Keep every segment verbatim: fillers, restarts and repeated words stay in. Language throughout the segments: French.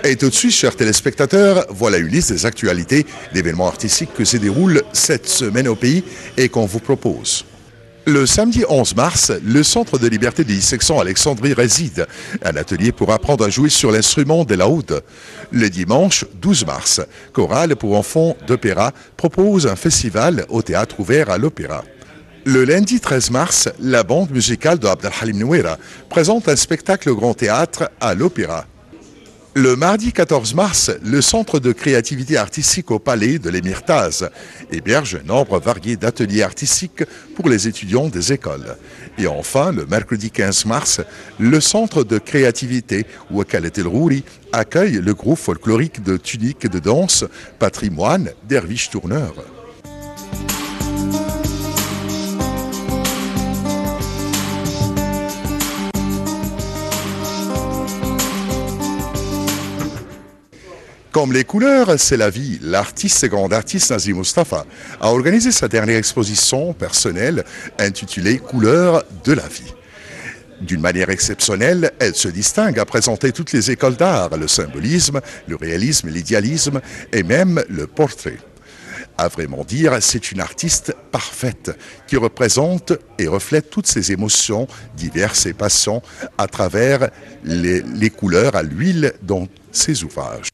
Et tout de suite, chers téléspectateurs, voilà une liste des actualités d'événements artistiques que se déroulent cette semaine au pays et qu'on vous propose. Le samedi onze mars, le Centre de liberté des Section Alexandrie réside un atelier pour apprendre à jouer sur l'instrument de la oud. Le dimanche douze mars, Chorale pour enfants d'opéra propose un festival au théâtre ouvert à l'opéra. Le lundi treize mars, la bande musicale de Abdelhalim Nouera présente un spectacle au Grand Théâtre à l'opéra. Le mardi quatorze mars, le Centre de créativité artistique au Palais de l'Émir Taz héberge un nombre varié d'ateliers artistiques pour les étudiants des écoles. Et enfin, le mercredi quinze mars, le Centre de créativité Ouakalet El Rouri accueille le groupe folklorique de tunique de danse Patrimoine Derviche Tourneur. Comme les couleurs, c'est la vie. L'artiste et grande artiste Nazim Mustafa a organisé sa dernière exposition personnelle intitulée Couleurs de la vie. D'une manière exceptionnelle, elle se distingue à présenter toutes les écoles d'art, le symbolisme, le réalisme, l'idéalisme et même le portrait. À vraiment dire, c'est une artiste parfaite qui représente et reflète toutes ses émotions diverses et passions à travers les, les couleurs à l'huile dans ses ouvrages.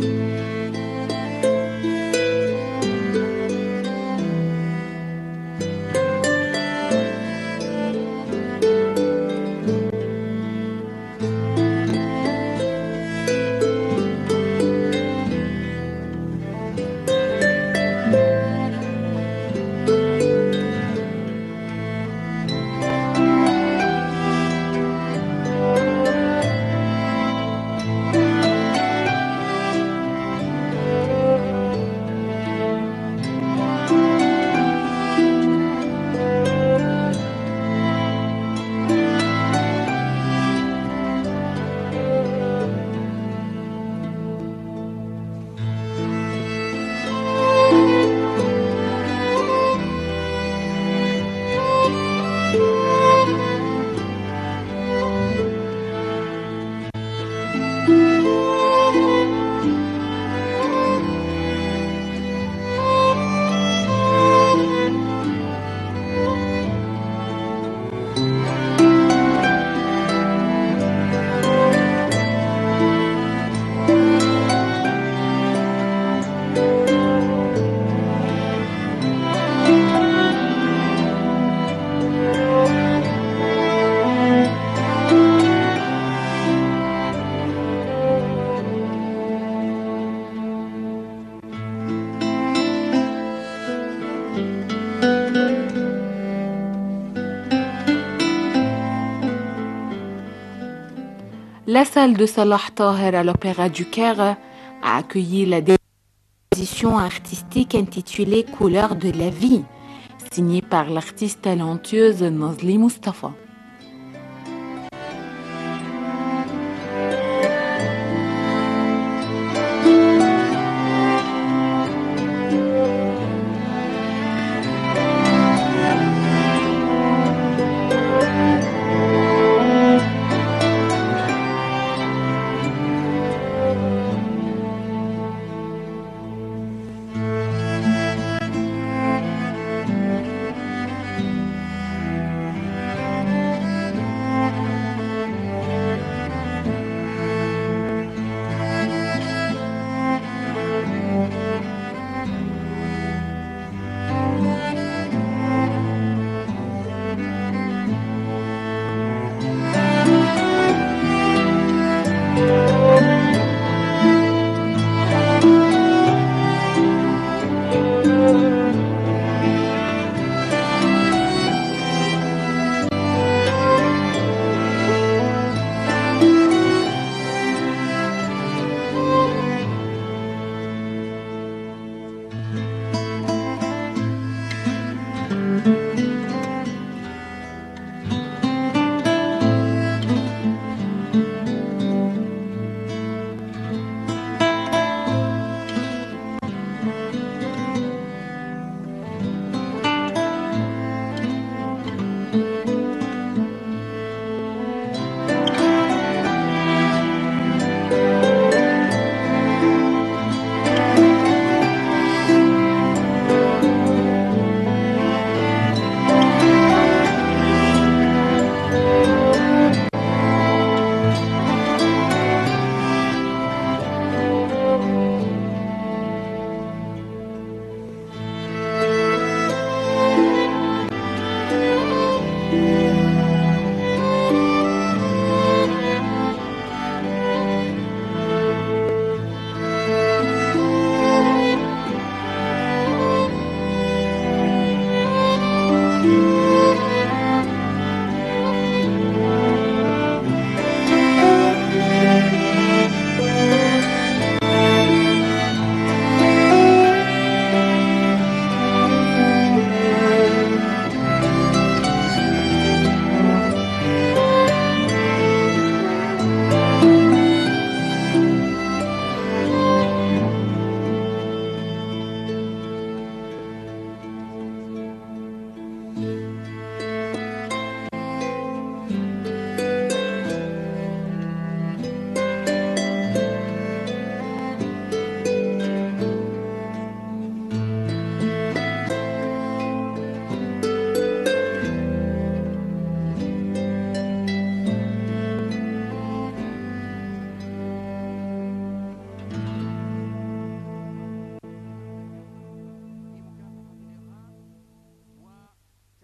La salle de Salah Taher à l'Opéra du Caire a accueilli la exposition artistique intitulée Couleurs de la vie, signée par l'artiste talentueuse Nazli Mustafa.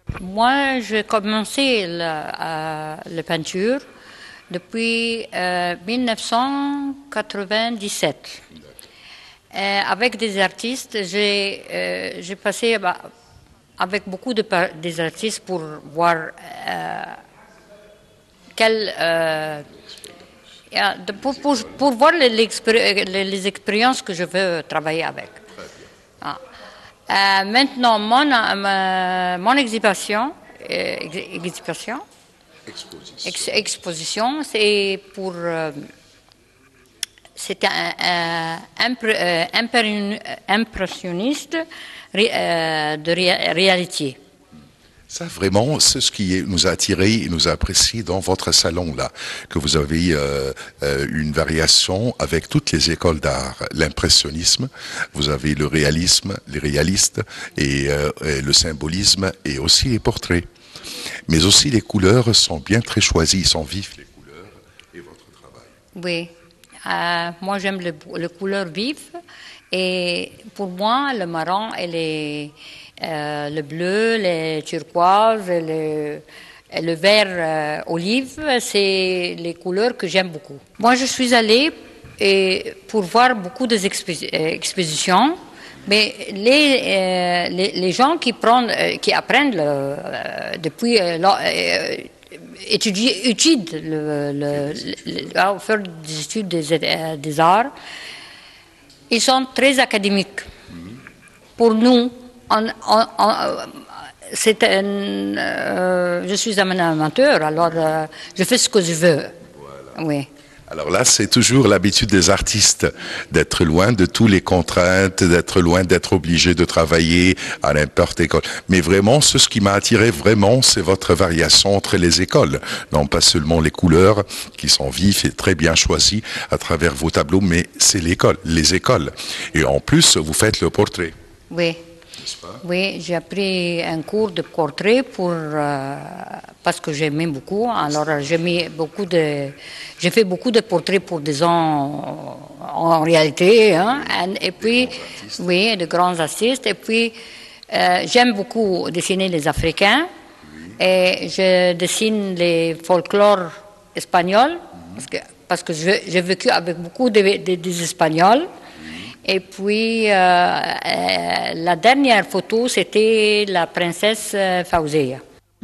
Moi, j'ai commencé la, euh, la peinture depuis euh, mille neuf cent quatre-vingt-dix-sept. Euh, avec des artistes, j'ai euh, passé bah, avec beaucoup de des artistes pour voir euh, quel, euh, pour, pour, pour voir les, les, les expériences que je veux travailler avec. Ah. Euh, maintenant, mon, euh, mon exhibition, euh, exhibition, exposition, ex, exposition c'est pour, euh, c'est un, un, un impressionniste euh, de ré, réalité. Ça, vraiment, c'est ce qui nous a attiré et nous a apprécié dans votre salon, là, que vous avez euh, euh, une variation avec toutes les écoles d'art. L'impressionnisme, vous avez le réalisme, les réalistes, et, euh, et le symbolisme, et aussi les portraits. Mais aussi, les couleurs sont bien très choisies, sont vives, les couleurs, et votre travail. Oui, euh, moi j'aime les, les couleurs vives, et pour moi, le marron et les... Euh, le bleu, les turquoises, et le, et le vert euh, olive, c'est les couleurs que j'aime beaucoup. Moi, je suis allée et, pour voir beaucoup d'expositions, mais les, euh, les, les gens qui, prennent, euh, qui apprennent le, euh, depuis, euh, euh, étudient, étudient le, le, le, le, faire des études des, euh, des arts, ils sont très académiques. Pour nous, On, on, on, c'est un, euh, je suis un amateur, alors euh, je fais ce que je veux. Voilà. Oui. Alors là, c'est toujours l'habitude des artistes d'être loin de toutes les contraintes, d'être loin d'être obligé de travailler à n'importe école. Mais vraiment, ce qui m'a attiré vraiment, c'est votre variation entre les écoles. Non pas seulement les couleurs qui sont vives et très bien choisies à travers vos tableaux, mais c'est l'école, les écoles. Et en plus, vous faites le portrait. Oui. Oui, j'ai appris un cours de portrait pour, euh, parce que j'aimais beaucoup. Alors, j'ai mis beaucoup de, j'ai fait beaucoup de portraits pour des gens en réalité, hein, et puis, oui, de grands artistes. Et puis, euh, j'aime beaucoup dessiner les Africains, et je dessine les folklores espagnols, parce que, parce que j'ai vécu avec beaucoup de, de, des Espagnols. Et puis, euh, euh, la dernière photo, c'était la princesse euh, Fawzia.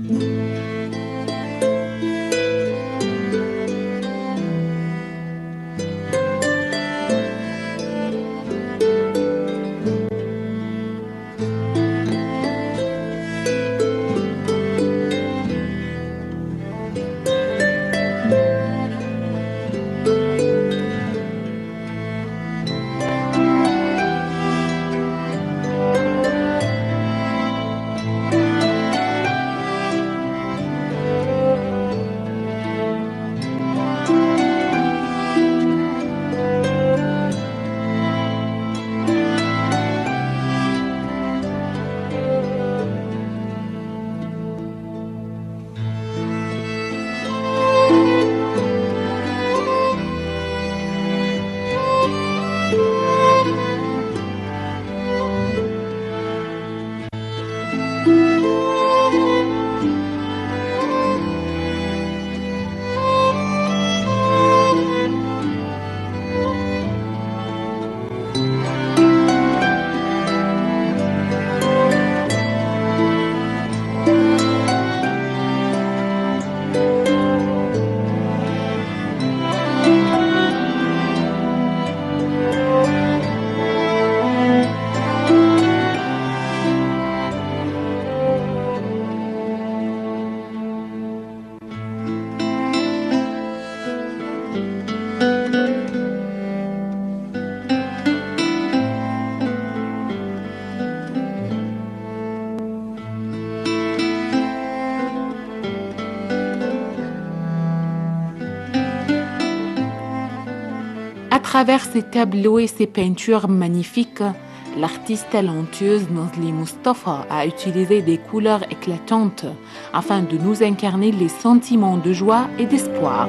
À travers ses tableaux et ses peintures magnifiques, l'artiste talentueuse Nazli Mustafa a utilisé des couleurs éclatantes afin de nous incarner les sentiments de joie et d'espoir.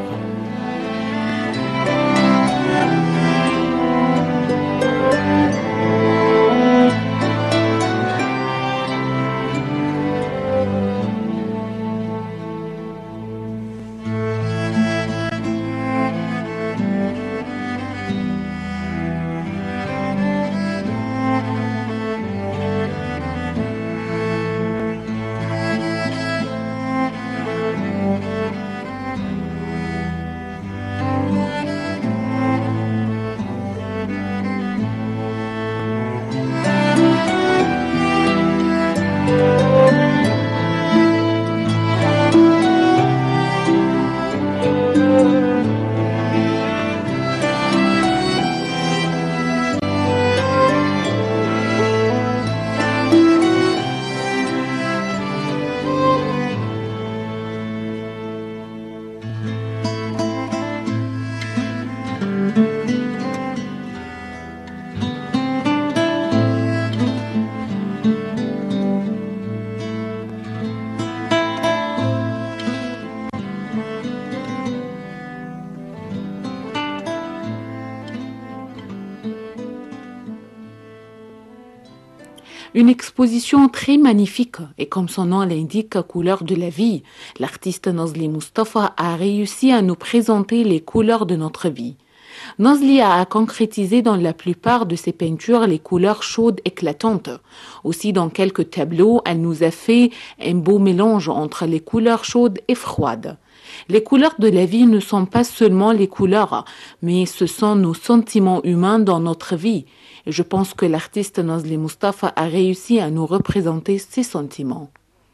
Une exposition très magnifique et comme son nom l'indique, couleurs de la vie. L'artiste Nazli Mustafa a réussi à nous présenter les couleurs de notre vie. Nazli a concrétisé dans la plupart de ses peintures les couleurs chaudes éclatantes. Aussi dans quelques tableaux, elle nous a fait un beau mélange entre les couleurs chaudes et froides. Les couleurs de la vie ne sont pas seulement les couleurs, mais ce sont nos sentiments humains dans notre vie. Et je pense que l'artiste Nazli Mustafa a réussi à nous représenter ces sentiments.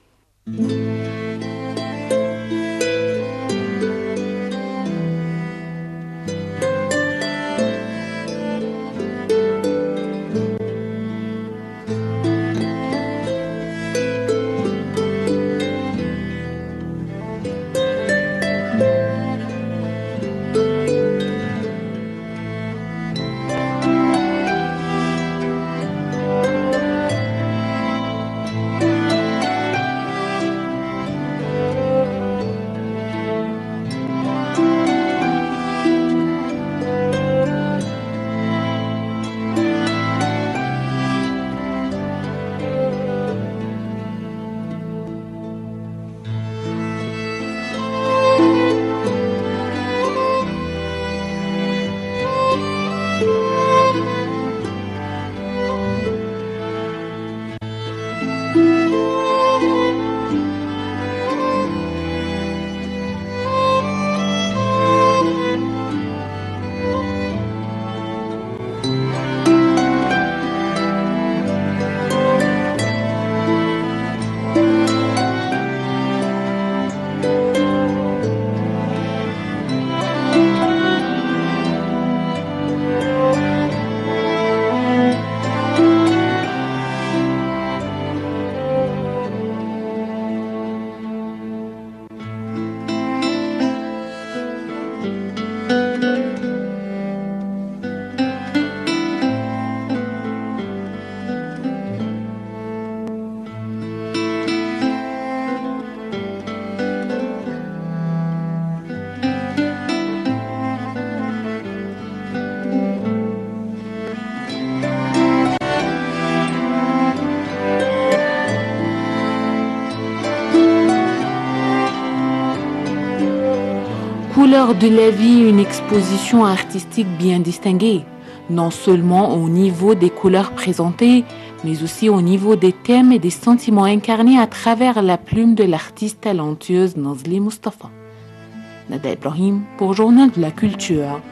Couleurs de la vie, une exposition artistique bien distinguée, non seulement au niveau des couleurs présentées, mais aussi au niveau des thèmes et des sentiments incarnés à travers la plume de l'artiste talentueuse Nazli Mustafa. Nada Ibrahim pour Journal de la Culture.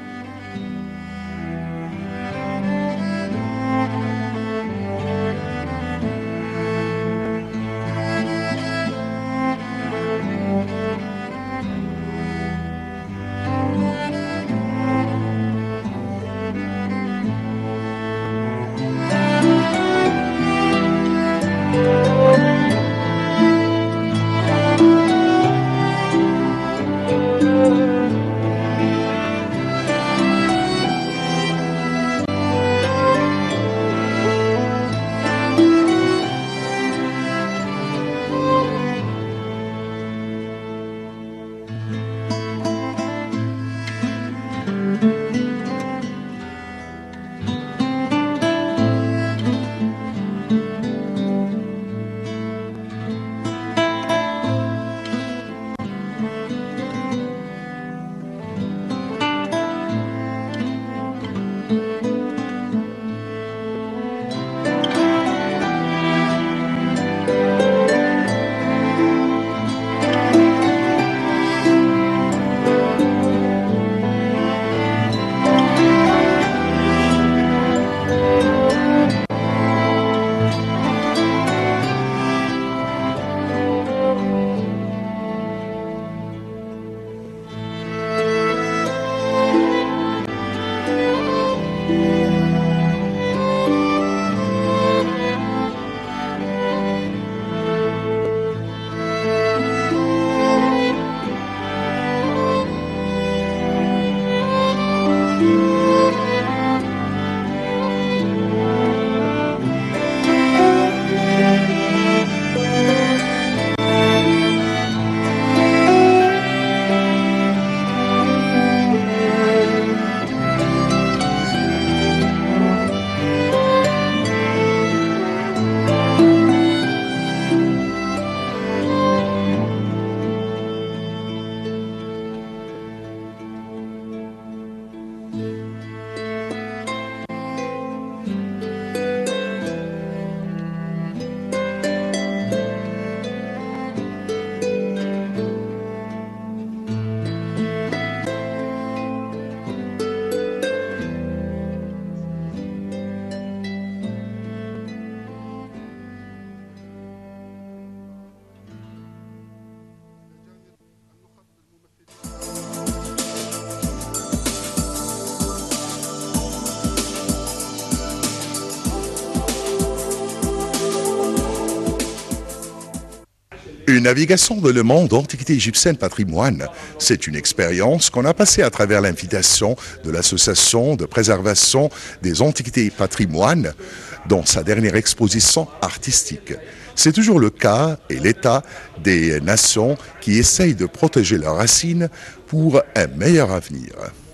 Une navigation dans le monde d'Antiquité égyptienne patrimoine, c'est une expérience qu'on a passée à travers l'invitation de l'Association de préservation des antiquités patrimoine dans sa dernière exposition artistique. C'est toujours le cas et l'état des nations qui essayent de protéger leurs racines pour un meilleur avenir.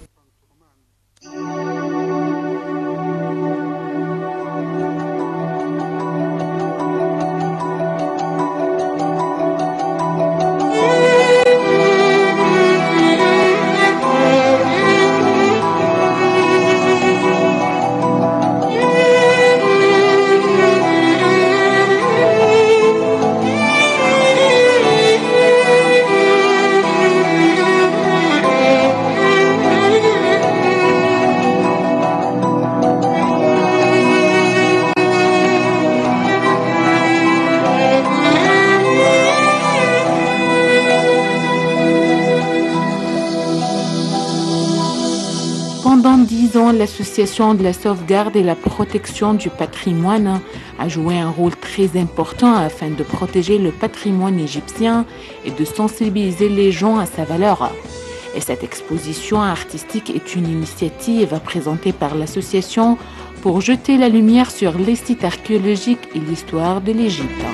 Pendant dix ans, l'Association de la sauvegarde et la protection du patrimoine a joué un rôle très important afin de protéger le patrimoine égyptien et de sensibiliser les gens à sa valeur. Et cette exposition artistique est une initiative présentée par l'association pour jeter la lumière sur les sites archéologiques et l'histoire de l'Égypte.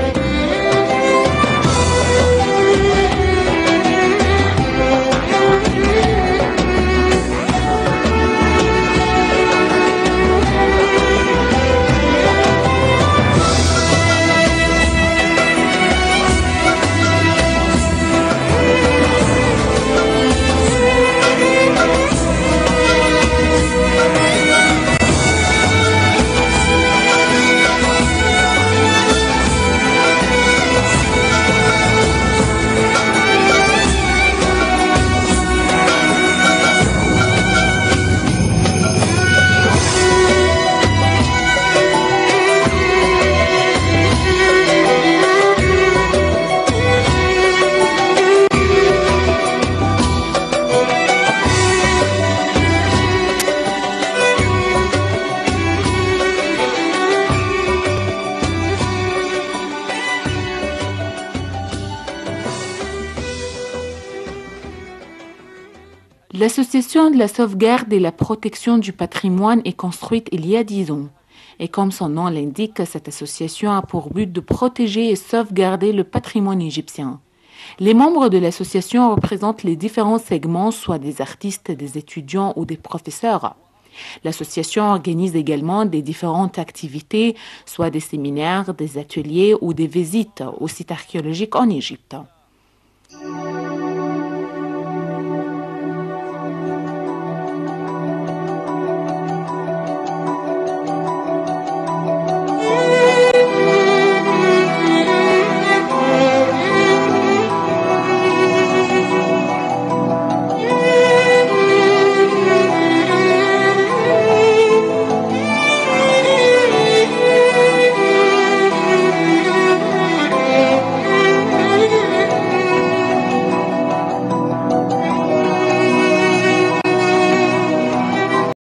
L'Association de la sauvegarde et la protection du patrimoine est construite il y a dix ans. Et comme son nom l'indique, cette association a pour but de protéger et sauvegarder le patrimoine égyptien. Les membres de l'association représentent les différents segments, soit des artistes, des étudiants ou des professeurs. L'association organise également des différentes activités, soit des séminaires, des ateliers ou des visites aux sites archéologiques en Égypte.